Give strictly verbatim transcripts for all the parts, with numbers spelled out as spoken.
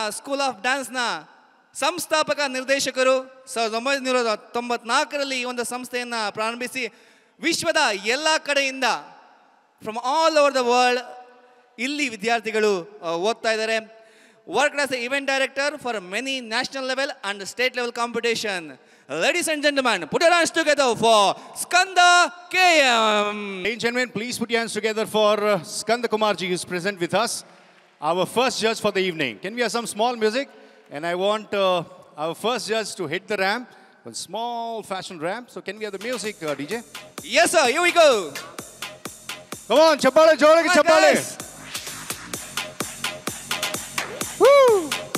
School of ಡ್ಯಾನ್ಸ್ನ ಸಂಸ್ಥಾಪಕ ನಿರ್ದೇಶಕರು. ಸಾವಿರದ ಒಂಬೈನೂರ ತೊಂಬತ್ನಾಲ್ಕರಲ್ಲಿ ಈ ಒಂದು ಸಂಸ್ಥೆಯನ್ನು ಪ್ರಾರಂಭಿಸಿ ವಿಶ್ವದ ಎಲ್ಲ ಕಡೆಯಿಂದ from all over the world ಇಲ್ಲಿ ವಿದ್ಯಾರ್ಥಿಗಳು ಓದ್ತಾ ಇದ್ದಾರೆ. Worked as an event director for many national level and state level competition. Ladies and gentlemen, put your hands together for Skanda K M. Ladies and gentlemen, please put your hands together for uh, Skanda Kumarji, who is present with us, our first judge for the evening. Can we have some small music? And I want uh, our first judge to hit the ramp, one small fashion ramp. So can we have the music, uh, D J? Yes, sir. Here we go. Come on, chapale, jorage chapale. Woo!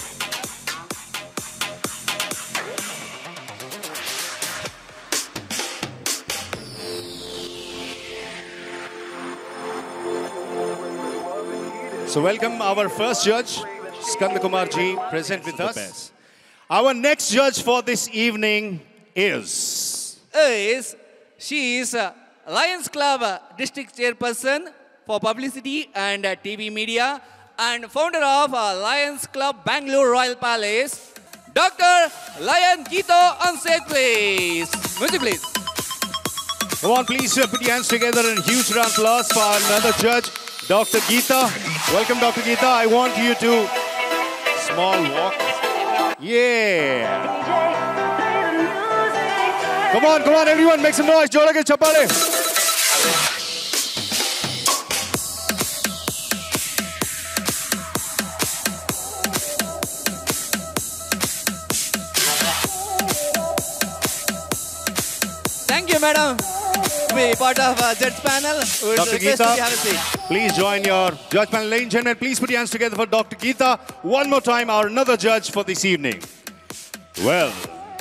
So welcome our first judge, Skanda Kumarji, present with us. Our next judge for this evening is... is she is a Lions Club district chairperson for publicity and uh, T V media and founder of uh, Lions Club Bangalore Royal Palace, Doctor Lion Geeta on stage, please. Music, please. Come on, please uh, put your hands together and huge round of applause for another judge, Doctor Geeta. Welcome, Doctor Geeta. I want you to small walk. Yeah. Come on, come on, everyone, make some noise. Jorage chapale. Thank you, madam. Be part of uh, judge panel. Doctor Geeta, please join your judge panel. Ladies and gentlemen, please put your hands together for Doctor Geeta. One more time, our another judge for this evening. Well,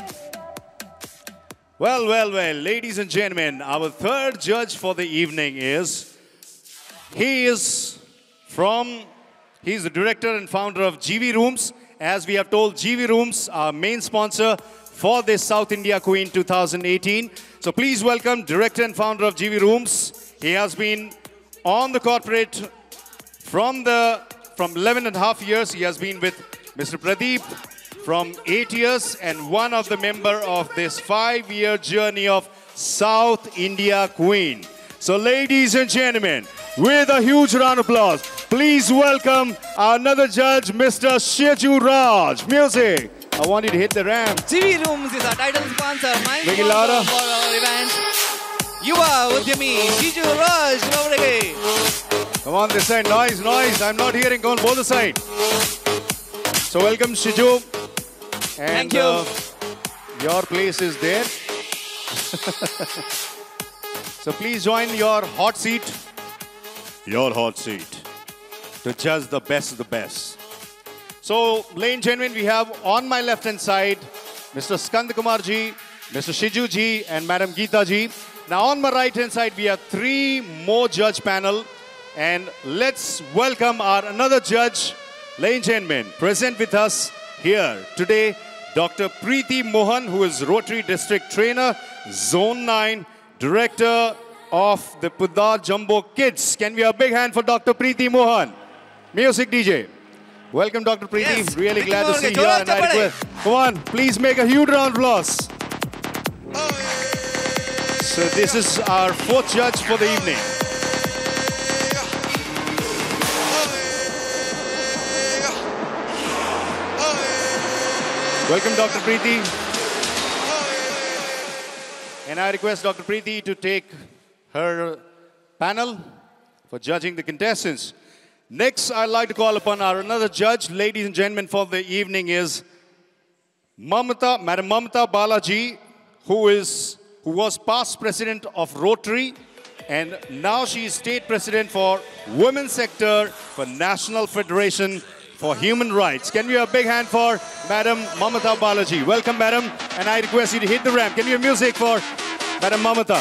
well, well, well, ladies and gentlemen, our third judge for the evening is, he is from, he is the director and founder of G V Rooms. As we have told, G V Rooms, our main sponsor for this South India Queen two thousand eighteen. So please welcome director and founder of G V Rooms. He has been on the corporate from the from eleven and a half years. He has been with Mister Pradeep from eight years and one of the member of this five-year journey of South India Queen. So ladies and gentlemen, with a huge round of applause, please welcome our another judge, Mister Shiju Raj. Music. I want you to hit the ramp. G V Rooms is our title sponsor. My Make it sponsor louder. for our event. Yuva Udyami Shiju Raj. Come on this side. Noise, noise. I'm not hearing. Go on both the side. So welcome Shiju. And thank you. Uh, your place is there. So please join your hot seat. Your hot seat. To judge the best of the best. So, ladies and gentlemen, we have on my left-hand side, Mister Skanda Kumarji, Mister Shiju Ji, and Madam Geeta Ji. Now, on my right-hand side, we have three more judge panel. And let's welcome our another judge, ladies and gentlemen, present with us here today, Doctor Preeti Mohan, who is Rotary District Trainer, Zone nine, Director of the Pudar Jumbo Kids. Can we have a big hand for Doctor Preeti Mohan? Music D J. Welcome, Doctor Preeti. Yes. Really glad to see you here. And I request, come on, please make a huge round of applause. So this is our fourth judge for the evening. Welcome, Doctor Preeti. And I request Doctor Preeti to take her panel for judging the contestants. Next, I'd like to call upon our another judge, ladies and gentlemen, for the evening is Mamata, Madam Mamata Balaji, who is who was past president of Rotary, and now she is state president for Women's Sector for National Federation for Human Rights. Can we have a big hand for Madam Mamata Balaji? Welcome, Madam, and I request you to hit the ramp. Can you have music for Madam Mamata?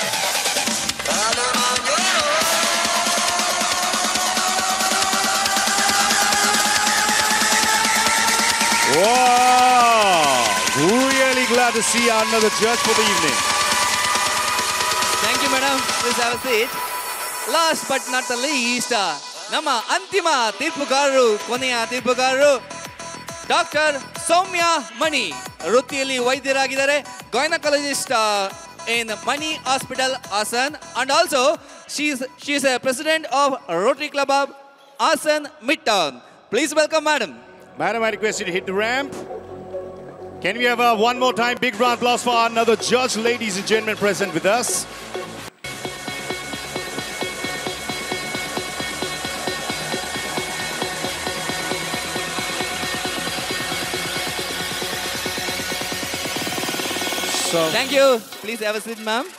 Wow! Really glad to see another judge for the evening. Thank you, madam. Please have a seat. Last but not the least, ನಮ್ಮ ಅಂತಿಮ ತೀರ್ಪುಗಾರರು ಕೊನೆಯ ತೀರ್ಪುಗಾರರು doctor Soumya Mani ವೃತ್ತಿಯಲ್ಲಿ ವೈದ್ಯರಾಗಿದ್ದಾರೆ, gynaecologist in Mani Hospital, Asan, and also she's she's a president of Rotary Club of Asan Midtown. Please welcome, madam. Madam, I request you to hit the ramp. Can we have a one more time big round of applause for another judge, ladies and gentlemen, present with us. So, thank you. Please have a seat, ma'am.